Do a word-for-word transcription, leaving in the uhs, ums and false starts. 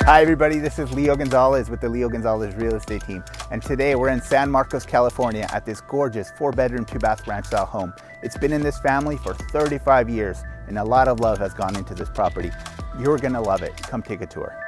Hi everybody, this is Leo Gonzalez with the Leo Gonzalez Real Estate Team. And today we're in San Marcos, California at this gorgeous four bedroom, two bath ranch style home. It's been in this family for thirty-five years and a lot of love has gone into this property. You're gonna love it. Come take a tour.